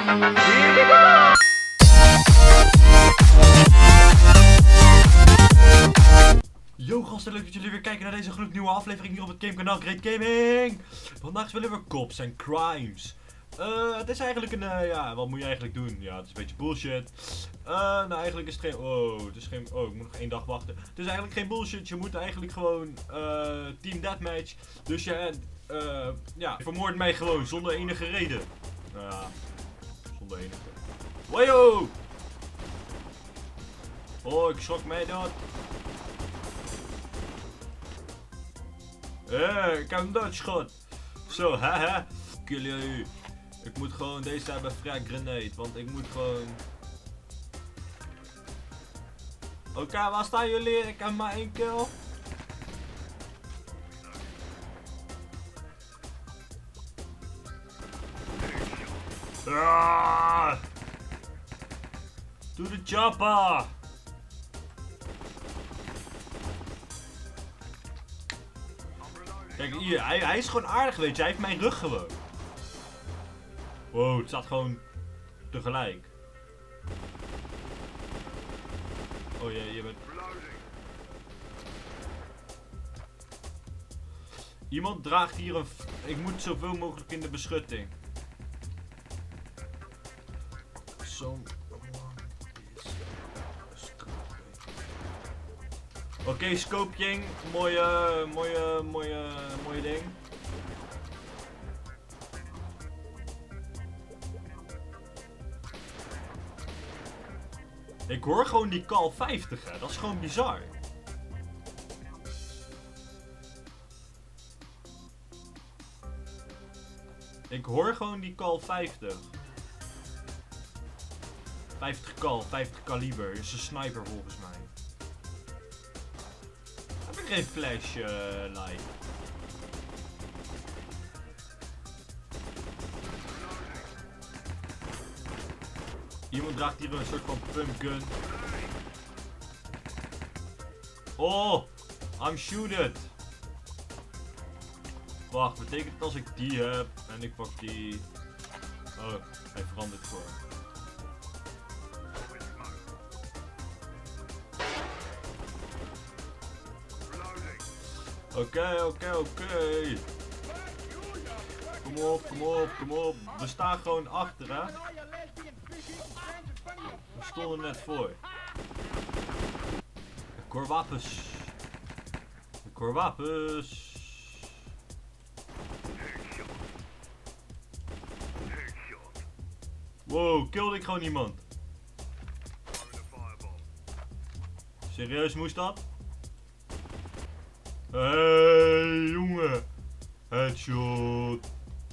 Here we go! Yo gasten, leuk dat jullie weer kijken naar deze gloednieuwe aflevering hier op het gamekanaal Great Gaming. Vandaag spelen we Cops and Crimes. Het is eigenlijk een, ja, wat moet je eigenlijk doen? Ja, het is een beetje bullshit. Nou, eigenlijk is het geen, ik moet nog 1 dag wachten. Het is eigenlijk geen bullshit, je moet eigenlijk gewoon, team deathmatch. Dus je, ja, vermoord mij gewoon, zonder enige reden. Nou ja, zonder enige. Wajo! Oh, ik schrok mij dood. Ik heb een doodschot. Zo, haha. Kill jullie. Ik moet gewoon deze hebben frag grenade, want ik moet gewoon... Oké, waar staan jullie? Ik heb maar 1 kill. Ah! To the chopper! Kijk hier, hij is gewoon aardig, weet je. Hij heeft mijn rug gewoon. Wow, het staat gewoon tegelijk. Oh jee, je bent... Iemand draagt hier een... Ik moet zoveel mogelijk in de beschutting. Oké, scoping. Mooie ding. Ik hoor gewoon die call 50, hè. Dat is gewoon bizar. Ik hoor gewoon die call 50. 50 call, 50 kaliber. Is een sniper volgens mij. Heb ik geen flash light? Iemand draagt hier een soort van pumpgun. Oh, I'm shooted. Wacht, betekent het als ik die heb en ik pak die... Oh, hij verandert voor. Oké. Kom op. We staan gewoon achter, hè. We stonden net voor. Ik hoor wapens. Wow, killde ik gewoon iemand. Serieus, moest dat? Hey, jongen. Headshot.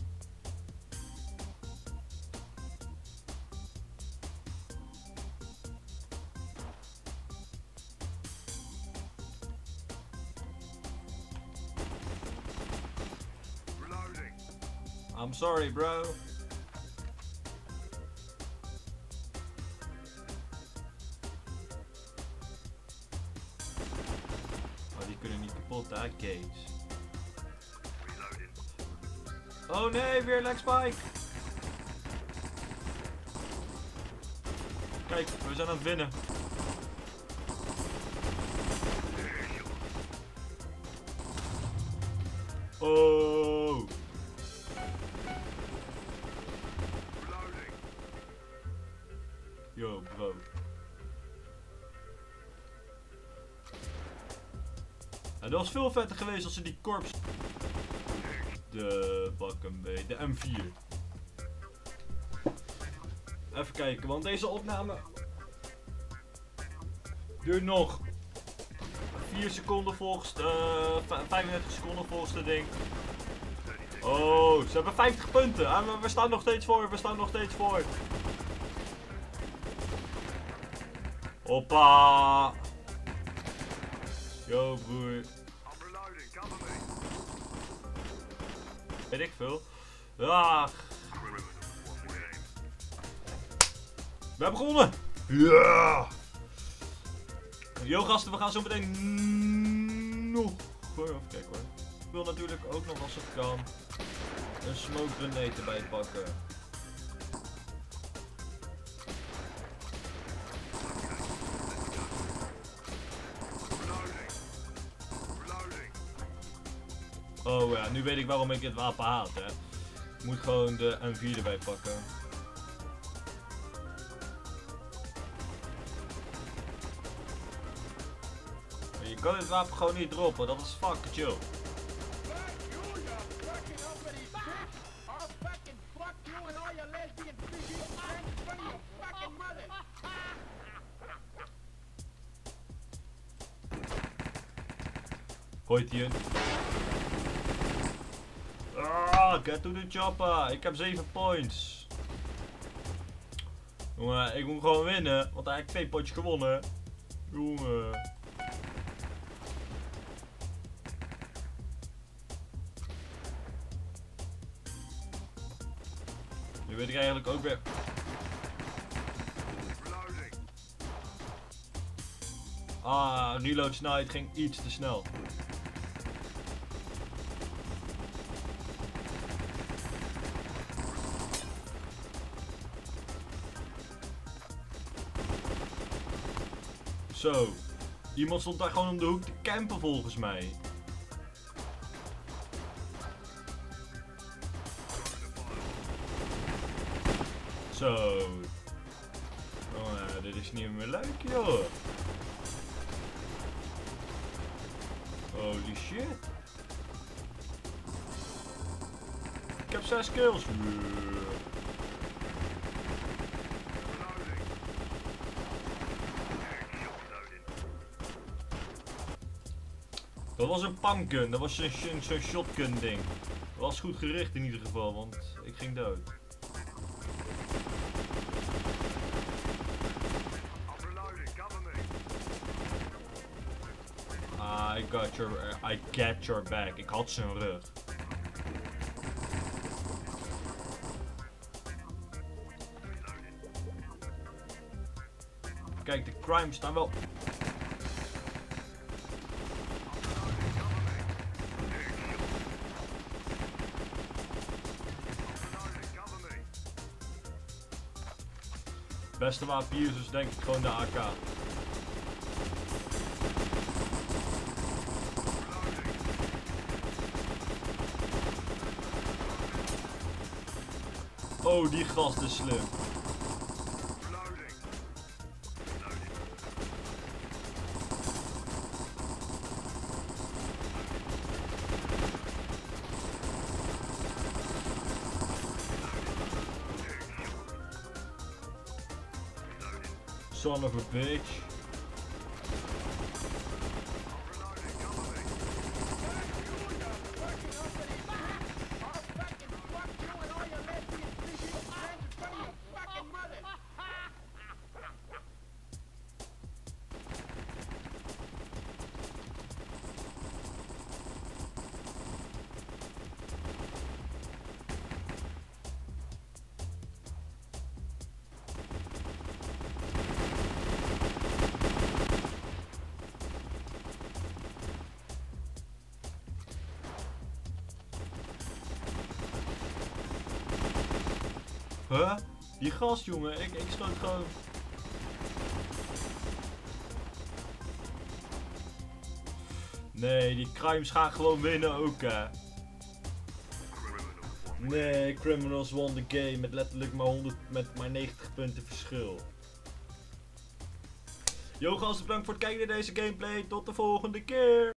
I'm sorry, bro. Die kunnen niet kapot, hè, Gates. Oh nee, weer leg spike. Kijk, we zijn aan het winnen. Oh. Yo, bro. En dat was veel vetter geweest als ze die korps... De pakken bij de M4. Even kijken, want deze opname duurt nog 4 seconden volgens 35 seconden volgens de ding. Oh, ze hebben 50 punten. En we staan nog steeds voor. Hoppa. Yo, broer. Weet ik veel. Ah. We hebben gewonnen! Ja! Yo gasten, we gaan zo meteen nog... Even kijken hoor. Ik wil natuurlijk ook nog als het kan een smoke grenade erbij pakken. Oh ja, nu weet ik waarom ik het wapen haat, hè. Ik moet gewoon de M4 erbij pakken. Je kan dit wapen gewoon niet droppen, dat is fucking chill. Gooit hij een. Ah, get to the chopper. Ik heb 7 points. Jongen, ik moet gewoon winnen. Want hij heeft 2 potjes gewonnen. Jongen. Nu weet ik eigenlijk ook weer. Ah, reload snelheid ging iets te snel. Zo. Iemand stond daar gewoon om de hoek te campen volgens mij. Zo. Oh, dit is niet meer leuk, joh. Holy shit. Ik heb 6 kills. Dat was een pumpgun, dat was zo'n shotgun ding. Dat was goed gericht in ieder geval, want ik ging dood. I got your back. Ik had zijn rug. Kijk, de crimes staan wel. Beste wapen hier is dus denk ik gewoon de AK. Oh, die gast is slim. Son of a bitch. Huh? Die gast, jongen, ik sloot gewoon. Nee, die crimes gaan gewoon winnen ook, hè. Nee, Criminals won de game met letterlijk maar 90 punten verschil. Yo gasten, bedankt voor het kijken naar deze gameplay. Tot de volgende keer.